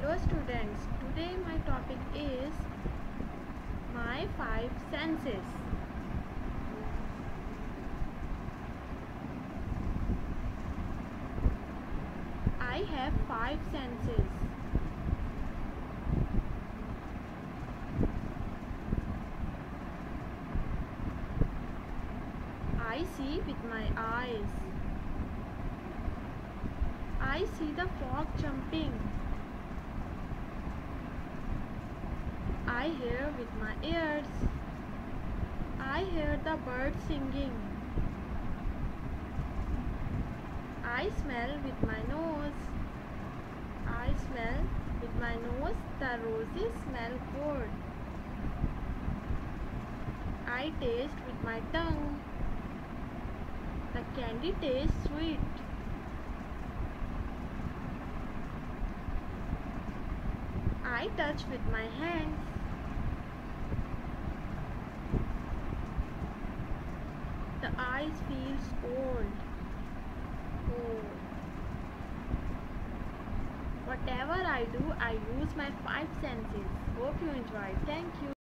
Hello students, today my topic is my five senses. I have five senses. I see with my eyes. I see the frog jumping. I hear with my ears. I hear the birds singing. I smell with my nose. I smell with my nose. The roses smell good. I taste with my tongue. The candy tastes sweet. I touch with my hands. The eyes feels cold. Oh. Whatever I do, I use my five senses. Hope you enjoyed. Thank you.